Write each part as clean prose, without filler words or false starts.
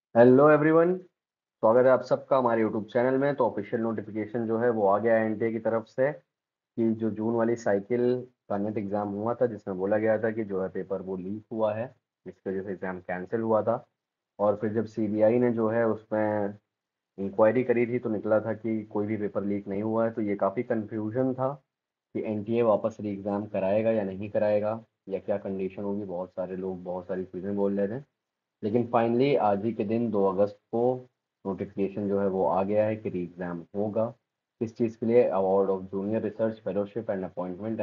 Hello everyone. स्वागत है आप सबका हमारे यूट्यूब चैनल में। तो ऑफिशियल नोटिफिकेशन जो है वो आ गया है एनटीए की तरफ से कि जो जून वाली साइकिल का नेट एग्ज़ाम हुआ था, जिसमें बोला गया था कि जो है पेपर वो लीक हुआ है, जिसकी वजह से एग्ज़ाम कैंसिल हुआ था। और फिर जब सीबीआई ने जो है उसमें इंक्वायरी करी थी तो निकला था कि कोई भी पेपर लीक नहीं हुआ है। तो ये काफ़ी कन्फ्यूजन था कि एनटीए वापस री एग्ज़ाम कराएगा या नहीं कराएगा, या क्या कंडीशन होगी। बहुत सारे लोग बहुत सारी चीज़ें बोल रहे थे, लेकिन फाइनली आज ही के दिन 2 अगस्त को नोटिफिकेशन जो है वो आ गया है कि री एग्ज़ाम होगा। किस चीज़ के लिए? Award of junior research fellowship and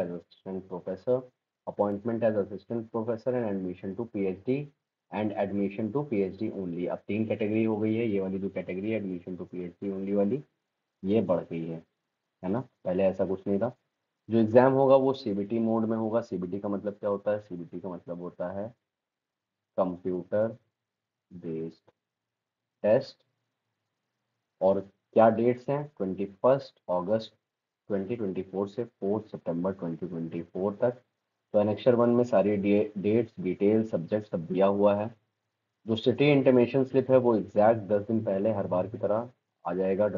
appointment as assistant professor and admission to PhD and admission to PhD only. अब 3 कैटेगरी हो गई है। ये वाली जो कैटेगरी है एडमिशन टू पीएचडी ओनली वाली, ये बढ़ गई है ना। पहले ऐसा कुछ नहीं था। जो एग्ज़ाम होगा वो सीबीटी मोड में होगा। सीबीटी का मतलब क्या होता है? सीबीटी का मतलब होता है कंप्यूटर बेस्ड टेस्ट। और क्या डेट्स हैं? 21 अगस्त 2024 से 4 सितंबर 2024 तक। तो एनेक्शर 1 में सारी डेट्स, डिटेल, सब्जेक्ट सब दिया हुआ है। जो सिटी इंटीमेशन स्लिप है वो एग्जैक्ट 10 दिन पहले हर बार की तरह आ जाएगा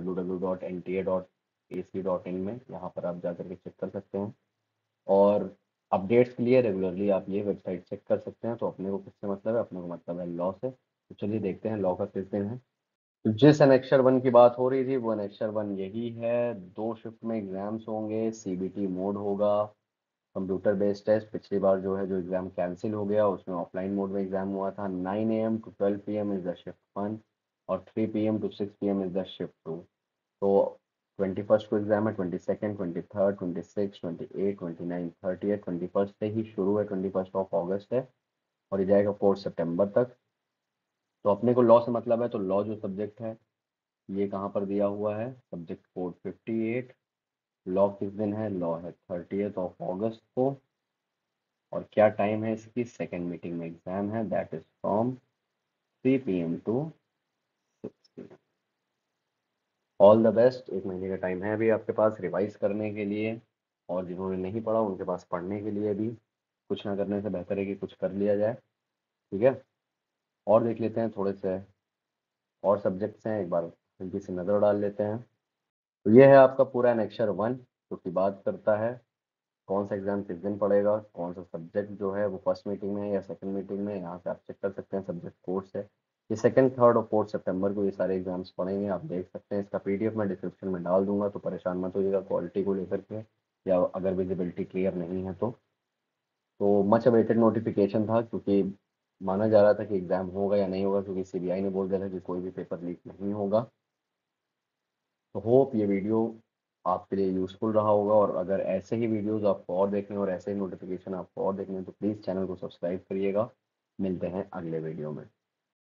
www.nta.ac.in में। यहाँ पर आप जाकर के चेक कर सकते हैं। और अपडेट्स के लिए रेगुलरली आप ये वेबसाइट चेक कर सकते हैं। तो अपने को किससे मतलब है? अपने को मतलब है लॉ से। तो चलिए देखते हैं लॉ का किस दिन है। तो जिस एनेक्शर 1 की बात हो रही थी वो एनेक्शर 1 यही है। 2 शिफ्ट में एग्जाम्स होंगे, सीबीटी मोड होगा, कंप्यूटर बेस्ड टेस्ट। पिछली बार जो है जो एग्ज़ाम कैंसिल हो गया उसमें ऑफलाइन मोड में एग्ज़ाम हुआ था। 9 AM to 12 PM is the shift 1 और 3 PM to 6 PM is the shift 2। तो 21 को एग्ज़ाम है, 22, 23, 26, 28, 29, 30 21 से ही शुरू है, 21 है और ये जाएगा 4 सितंबर तक। तो अपने को लॉ से मतलब है, तो लॉ जो सब्जेक्ट है ये कहाँ पर दिया हुआ है? Subject code 58। लॉ किस दिन है? लॉ है 30 अगस्त को। और क्या टाइम है इसकी? सेकेंड मीटिंग में एग्जाम है, that is from 3 PM to 6 PM। All the best. 1 महीने का टाइम है अभी आपके पास रिवाइज करने के लिए, और जिन्होंने नहीं पढ़ा उनके पास पढ़ने के लिए भी। कुछ ना करने से बेहतर है कि कुछ कर लिया जाए। ठीक है। और देख लेते हैं थोड़े से और सब्जेक्ट्स हैं, एक बार हल्की सी नज़र डाल लेते हैं। तो ये है आपका पूरा एनेक्शर 1, जो कि बात करता है कौन सा एग्ज़ाम किस दिन पड़ेगा, कौन सा सब्जेक्ट जो है वो फर्स्ट मीटिंग में या सेकंड मीटिंग में। यहाँ से आप चेक कर सकते हैं सब्जेक्ट कोड से। ये सेकंड, थर्ड और 4 सितंबर को ये सारे एग्जाम्स पढ़ेंगे, आप देख सकते हैं। इसका पीडीएफ मैं डिस्क्रिप्शन में डाल दूंगा, तो परेशान मत होइएगा क्वालिटी को लेकर के, या अगर विजिबिलिटी क्लियर नहीं है तो मच अवेटेड नोटिफिकेशन था, क्योंकि माना जा रहा था कि एग्ज़ाम होगा या नहीं होगा, क्योंकि सीबीआई ने बोल दिया था कि कोई भी पेपर लीक नहीं होगा। तो होप ये वीडियो आपके लिए यूज़फुल रहा होगा। और अगर ऐसे ही वीडियोस आपको और देखने और ऐसे ही नोटिफिकेशन आपको और देखने हैं तो प्लीज़ चैनल को सब्सक्राइब करिएगा। मिलते हैं अगले वीडियो में।